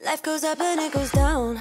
Life goes up and it goes down.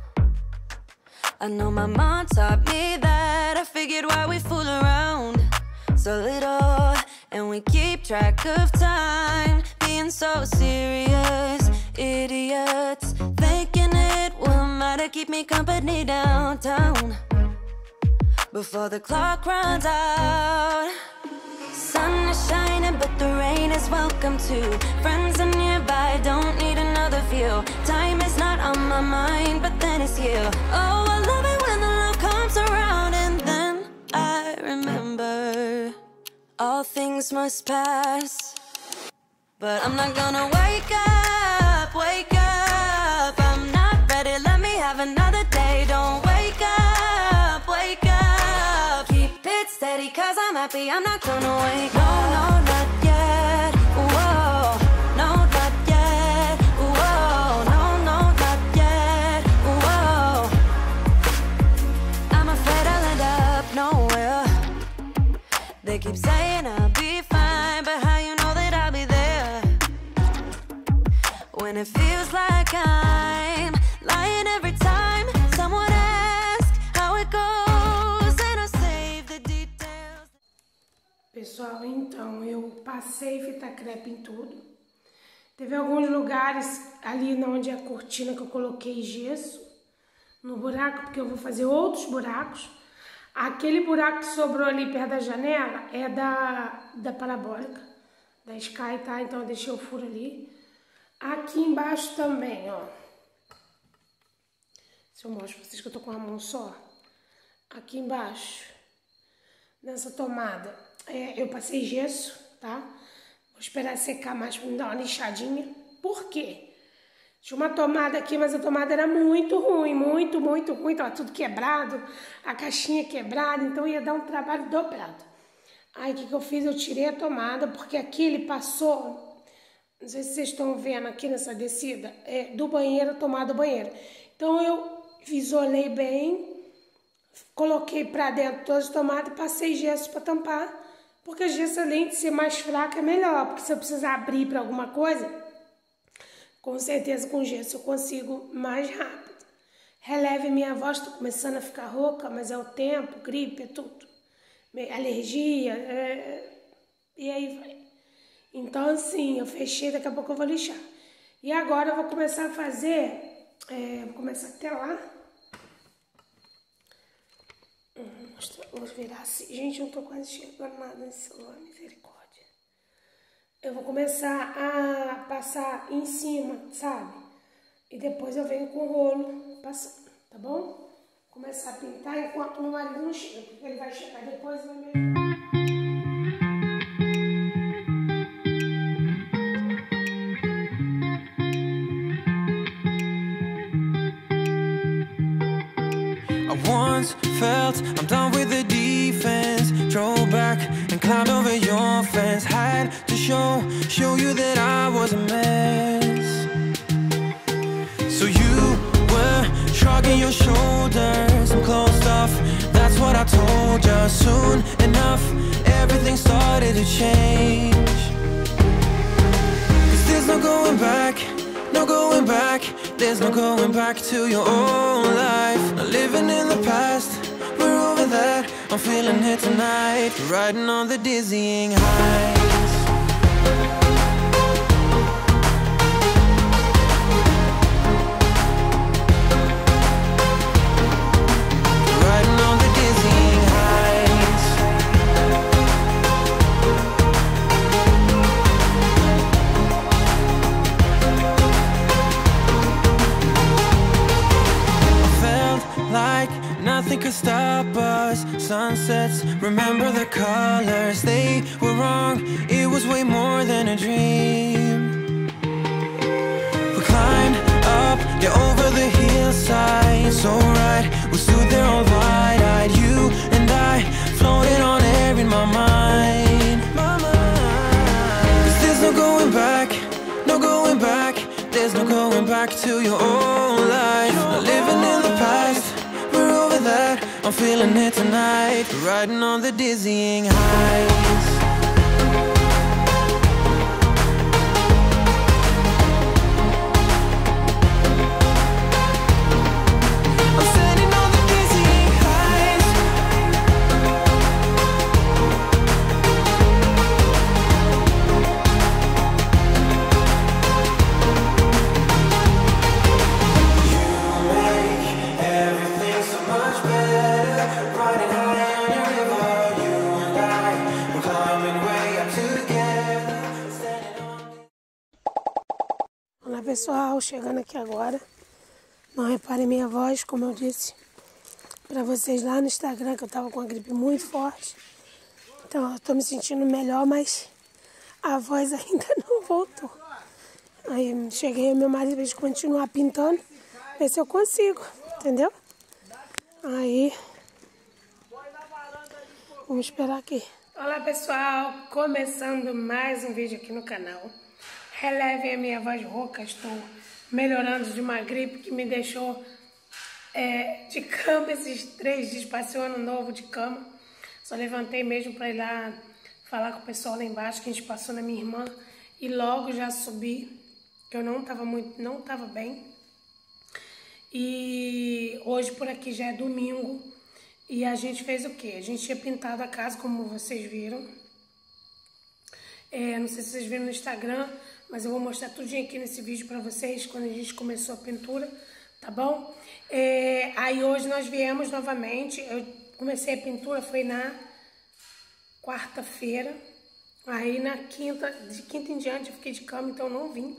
I know my mom taught me that. I figured why we fool around so little, and we keep track of time, being so serious. Idiots thinking it will matter, keep me company downtown before the clock runs out. Sun is shining, but the rain is welcome too. Friends are nearby, don't need another view. Time is not on my mind, but then it's you. Oh, I love it when the love comes around, and then I remember all things must pass. But I'm not gonna wake up, wake up. I'm not ready, let me have another day. Don't wake up, wake up. Keep it steady, cause I'm happy, I'm not gonna wake up. No, no, not yet, whoa. No, not yet, whoa. No, no, not yet, whoa. I'm afraid I'll end up nowhere. They keep saying I'll be fine, but how you know that I'll be there when it feels like I'm lying every time someone asks how it goes, and I save the details. Pessoal, então eu passei fita crepe em tudo. Teve alguns lugares ali onde é a cortina que eu coloquei gesso no buraco, porque eu vou fazer outros buracos. Aquele buraco que sobrou ali perto da janela é da parabólica, da Sky, tá? Então eu deixei o furo ali. Aqui embaixo também, ó. Se eu mostro pra vocês que eu tô com a mão só. Aqui embaixo, nessa tomada, eu passei gesso, tá? Vou esperar secar mais pra me dar uma lixadinha. Por quê? Tinha uma tomada aqui, mas a tomada era muito ruim, muito ruim. Tava tudo quebrado, a caixinha quebrada, então ia dar um trabalho dobrado. Aí o que eu fiz? Eu tirei a tomada, porque aqui ele passou, não sei se vocês estão vendo aqui nessa descida, do banheiro, a tomada do banheiro. Então eu isolei bem, coloquei pra dentro todas as tomadas e passei gesso pra tampar, porque gesso, além de ser mais fraco, é melhor, porque se eu precisar abrir pra alguma coisa, com certeza com gesso eu consigo mais rápido. Releve, minha voz está começando a ficar rouca, mas é o tempo, gripe, é tudo. Alergia, e aí vai. Então assim, eu fechei, daqui a pouco eu vou lixar. E agora eu vou começar a fazer, vou começar a telar. Vou virar assim. Gente, eu não tô quase chegando nada nesse celular, misericórdia. Eu vou começar a passar em cima, sabe? E depois eu venho com o rolo passando, tá bom? Vou começar a pintar enquanto meu marido não chega, porque ele vai chegar depois e vai me... I once felt I'm done with the defense. Drove back and climbed over your fence. Had to show you that I was a mess. So you were shrugging your shoulders and closed off. That's what I told you. Soon enough, everything started to change. 'Cause there's no going back, no going back. There's no going back to your old life. Not living in the past, we're over that. I'm feeling it tonight, riding on the dizzying heights. Riding on the dizzying heights. Felt like nothing could stop us. Sunsets, remember the colors. They were wrong, it was way more than a dream. We climbed up, yeah, over the hillside. So right, we stood there all wide-eyed. You and I floated on air in my mind. 'Cause there's no going back, no going back. There's no going back to your old life. Not living in the past, we're over that. I'm feeling it tonight, riding on the dizzying heights. pessoal, chegando aqui agora. Não reparem minha voz, como eu disse pra vocês lá no Instagram, que eu tava com uma gripe muito forte. Então eu tô me sentindo melhor, mas a voz ainda não voltou. Aí cheguei, meu marido vai continuar pintando, ver se eu consigo, entendeu? Aí, vamos esperar aqui. Olá pessoal, começando mais um vídeo aqui no canal. Relevem a minha voz rouca, estou melhorando de uma gripe que me deixou de cama esses 3 dias, passei o ano novo de cama. Só levantei mesmo para ir lá falar com o pessoal lá embaixo, que a gente passou na minha irmã, e logo já subi, que eu não tava bem. E hoje por aqui já é domingo e a gente fez o quê? A gente tinha pintado a casa, como vocês viram. Não sei se vocês viram no Instagram, mas eu vou mostrar tudinho aqui nesse vídeo pra vocês quando a gente começou a pintura, tá bom? Aí hoje nós viemos novamente, eu comecei a pintura, foi na quarta-feira. Aí na quinta, de quinta em diante eu fiquei de cama, então eu não vim.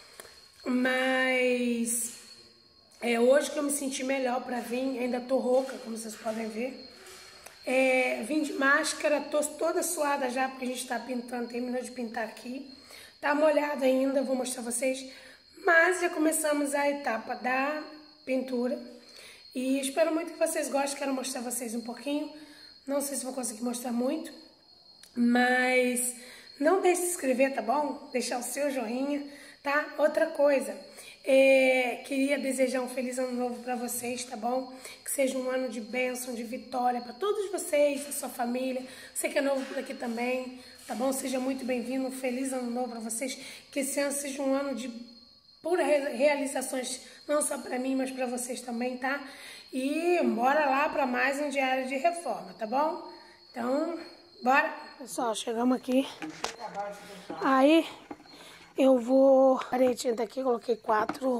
Mas hoje que eu me senti melhor pra vir, ainda tô rouca, como vocês podem ver. Vim de máscara, tô toda suada já, porque a gente tá pintando, terminou de pintar aqui. Tá molhado ainda, vou mostrar pra vocês. Mas já começamos a etapa da pintura. E espero muito que vocês gostem, quero mostrar pra vocês um pouquinho. Não sei se vou conseguir mostrar muito, mas não deixe de se inscrever, tá bom? Deixar o seu joinha, tá? Outra coisa, queria desejar um feliz ano novo pra vocês, tá bom? Que seja um ano de bênção, de vitória pra todos vocês, a sua família. Você que é novo por aqui também, tá bom? Seja muito bem-vindo, um feliz ano novo pra vocês. Que esse ano seja um ano de puras realizações, não só pra mim, mas pra vocês também, tá? E bora lá pra mais um diário de reforma, tá bom? Então, bora! Pessoal, chegamos aqui. Aí, eu vou... Parei a tinta aqui, coloquei 4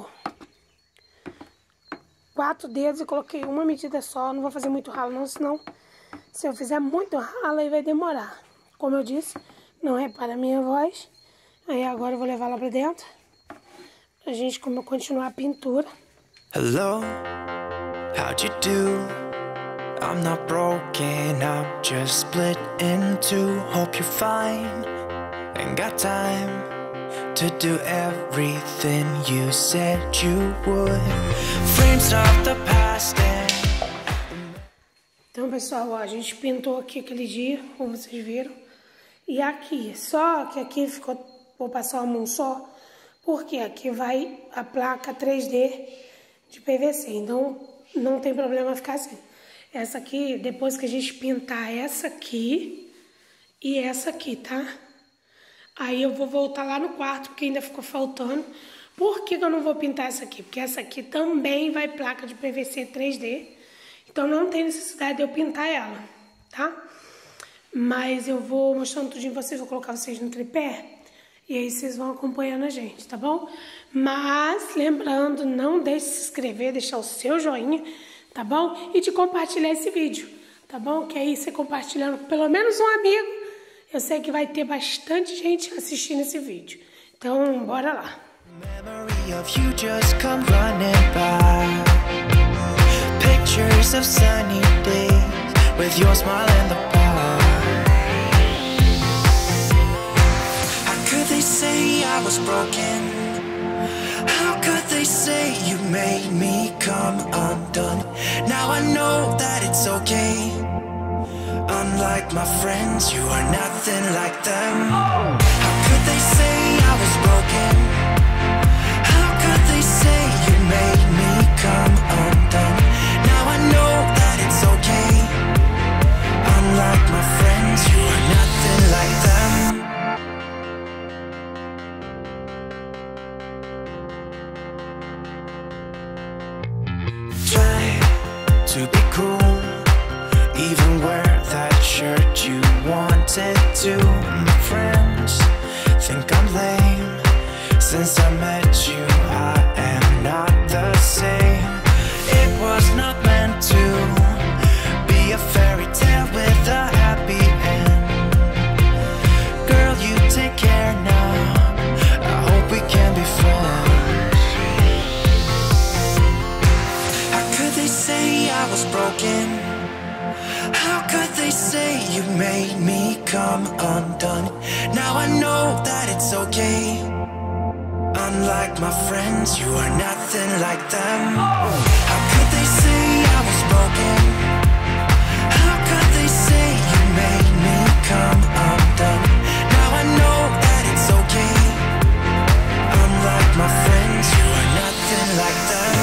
dedos e coloquei uma medida só. Não vou fazer muito ralo não, senão se eu fizer muito ralo aí vai demorar. Como eu disse, não repara a minha voz. Aí agora eu vou levar lá pra dentro pra gente continuar a pintura. Hello, how'd you do? I'm not broken, I'm just split in two. Hope you're fine, ain't got time to do everything you said you would. Frames of the past and... Então pessoal, ó, a gente pintou aqui aquele dia, como vocês viram. E aqui, só que aqui ficou, vou passar uma mão só, porque aqui vai a placa 3D de PVC, então não tem problema ficar assim. Essa aqui, depois que a gente pintar essa aqui e essa aqui, tá? Aí eu vou voltar lá no quarto, porque ainda ficou faltando. Por que eu não vou pintar essa aqui? Porque essa aqui também vai placa de PVC 3D, então não tem necessidade de eu pintar ela, tá? Mas eu vou mostrando tudinho pra vocês, vou colocar vocês no tripé. E aí vocês vão acompanhando a gente, tá bom? Mas, lembrando, não deixe de se inscrever, deixar o seu joinha, tá bom? E de compartilhar esse vídeo, tá bom? Que aí você compartilhando com pelo menos um amigo, eu sei que vai ter bastante gente assistindo esse vídeo. Então, bora lá. Memory of you just come running by. Pictures of sunny days with your smile in the bar. They say I was broken. How could they say you made me come undone? Now I know that it's okay. Unlike my friends, you are nothing like them. How could they say I was broken? How could they say you made me come undone? Now I know that it's okay. Unlike my friends, you are nothing like them. To be cool, even wear that shirt you wanted to. My friends think I'm lame. Since I met you, I am not the same. It was not meant to be a fairy tale with a happy end. Girl, you take care now. I hope we can be friends. you made me come undone. Now I know that it's okay. Unlike my friends, you are nothing like them. How could they say I was broken? How could they say you made me come undone? Now I know that it's okay. Unlike my friends, you are nothing like them.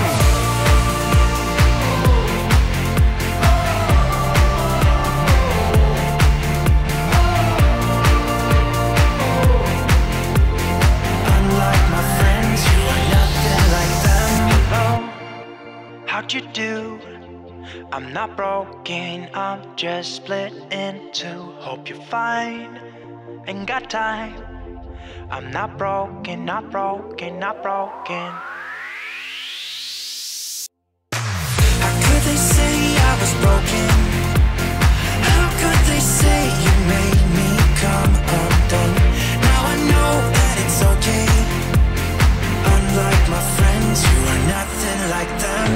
Unlike my friends, you are nothing like them. Hello, how'd you do? I'm not broken, I'm just split in two. Hope you're fine, ain't got time. I'm not broken, not broken, not broken. How could they say I was broken? How could they say you made me come undone? Now I know that it's okay. Unlike my friends, you are nothing like them.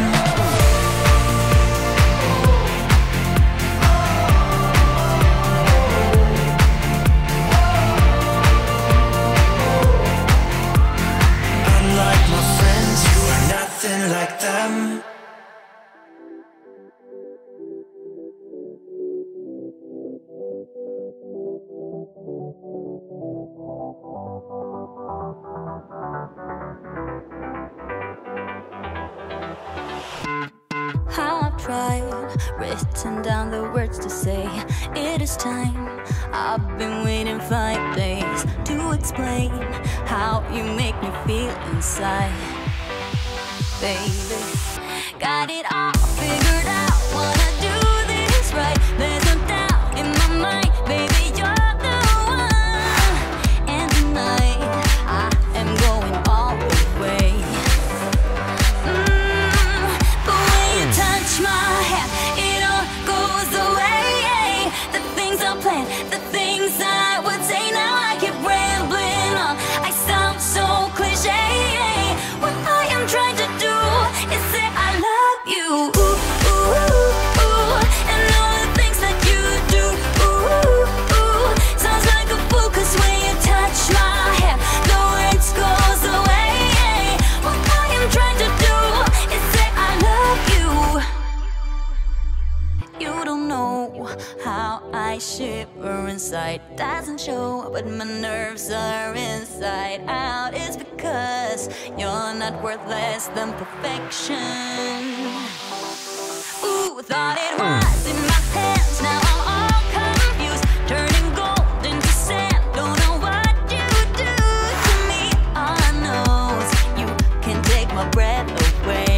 Unlike my friends, you are nothing like them. How I've tried, written down the words to say it is time. I've been waiting 5 days to explain how you make me feel inside. Baby, got it all figured out, wanna do this right. There's no doubt in my mind, baby, you're the one. And tonight, I am going all the way. The way you touch my hand, it all goes away. The things I planned, the things I would say, now I keep rambling on. I sound so cliche. What I am trying to do is say I love you. Ooh, ooh, ooh. And all the things that you do. Ooh, ooh. Sounds like a fool, 'cause when you touch my hand, the words goes away. What I am trying to do is say I love you. You don't know how I shiver inside. Doesn't show, but my nerves are inside out. It's because you're not worth less than perfection. Ooh, thought it was in my hands, now I'm all confused. Turning gold into sand, don't know what you do to me. All I know is you can take my breath away.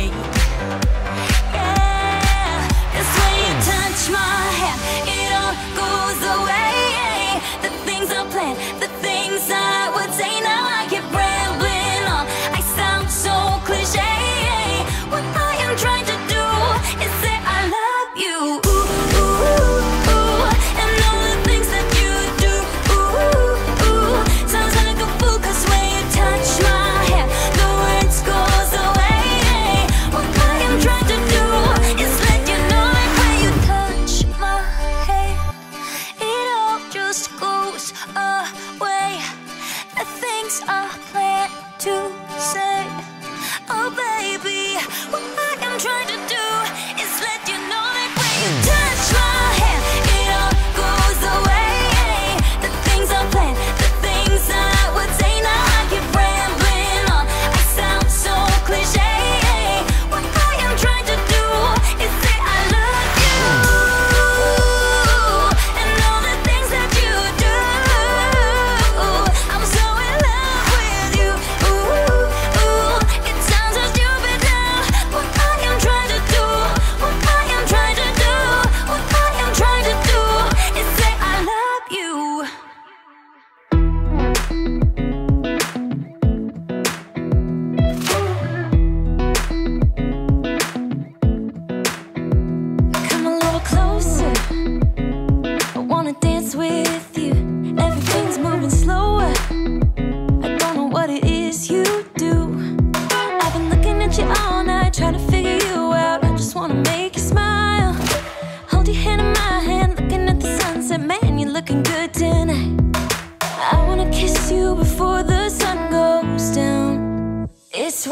Yeah, 'cause when you touch my hand, it all goes away. The things I planned, the things I would say, now I keep rambling on. I sound so cliche. What I am trying to do is say I love you. Ooh, ooh, ooh. And all the things that you do. Ooh, ooh. Sounds like a fool, 'cause when you touch my hand, the words goes away.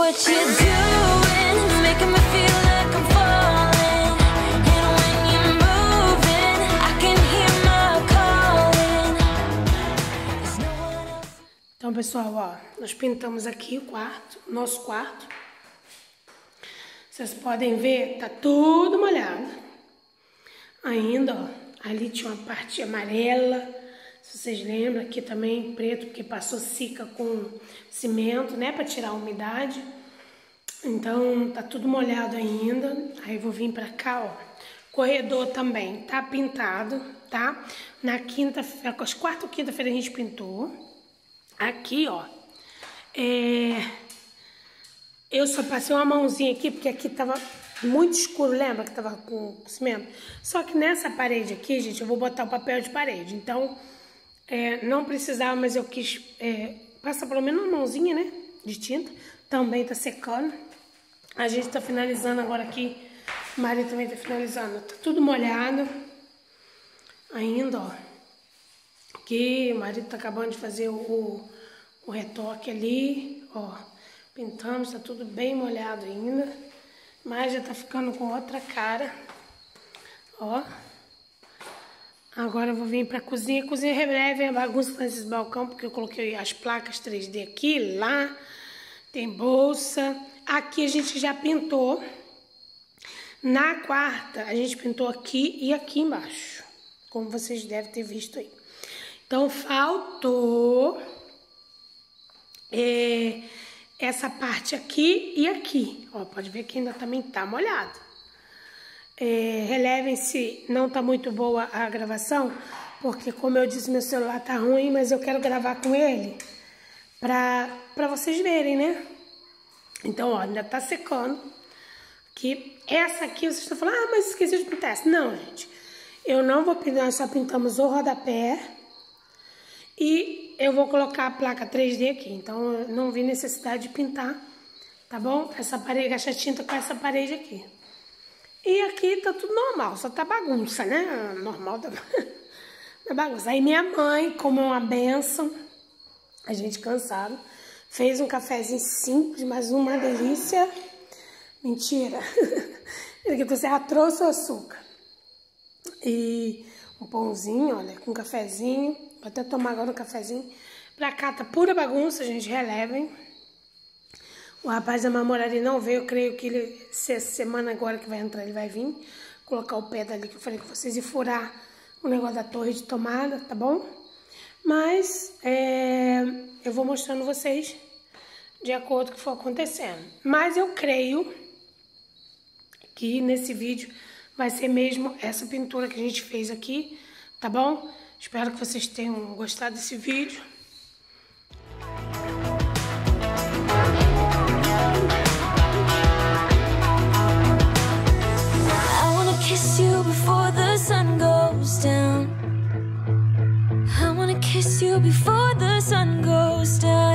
what you're doing, making me feel like I'm falling. And when you're moving, I can hear my calling. There's no one else. Então, pessoal, ó, nós pintamos aqui o quarto, nosso quarto. Vocês podem ver, tá tudo molhado. Ainda, ó, ali tinha uma parte amarela. Se vocês lembram, aqui também preto, porque passou cica com cimento, né, para tirar a umidade. Então, tá tudo molhado ainda. Aí eu vou vir pra cá, ó. Corredor também tá pintado, tá? Na quinta-feira, quarta ou quinta-feira a gente pintou. Aqui, ó, eu só passei uma mãozinha aqui, porque aqui tava muito escuro, lembra que tava com cimento? Só que nessa parede aqui, gente, eu vou botar o papel de parede. Então, não precisava, mas eu quis passar pelo menos uma mãozinha, né, de tinta. Também tá secando. A gente tá finalizando agora aqui. O marido também tá finalizando. Tá tudo molhado ainda, ó. Aqui, o marido tá acabando de fazer o retoque ali, ó. Pintamos, tá tudo bem molhado ainda. Mas já tá ficando com outra cara, ó. Agora eu vou vir pra cozinha. Cozinha breve, a bagunça nesses balcão, porque eu coloquei as placas 3D aqui, lá. Tem bolsa. Aqui a gente já pintou. Na quarta, a gente pintou aqui e aqui embaixo, como vocês devem ter visto aí. Então, faltou essa parte aqui e aqui. Ó, pode ver que ainda também tá molhado. Relevem se não tá muito boa a gravação, porque, como eu disse, meu celular tá ruim, mas eu quero gravar com ele pra vocês verem, né? Então, ó, ainda tá secando. Aqui, essa aqui, vocês estão falando, ah, mas esqueci de pintar essa. Não, gente, eu não vou pintar, nós só pintamos o rodapé. E eu vou colocar a placa 3D aqui, então eu não vi necessidade de pintar, tá bom? Essa parede, gastar tinta com essa parede aqui. E aqui tá tudo normal, só tá bagunça, né? Normal da bagunça. Aí minha mãe, como é uma benção, a gente cansado, fez um cafezinho simples, mas uma delícia. Mentira. Ela trouxe o açúcar. E um pãozinho, olha, com um cafezinho. Vou até tomar agora um cafezinho. Pra cá tá pura bagunça, gente, relevem. O rapaz da mamoraria não veio, eu creio que ele, essa semana agora que vai entrar, ele vai vir. Colocar o pé dali que eu falei com vocês e furar o negócio da torre de tomada, tá bom? Mas, eu vou mostrando vocês de acordo com o que for acontecendo. Mas eu creio que nesse vídeo vai ser mesmo essa pintura que a gente fez aqui, tá bom? Espero que vocês tenham gostado desse vídeo. I wanna kiss you before the sun goes down. I wanna kiss you before the sun goes down.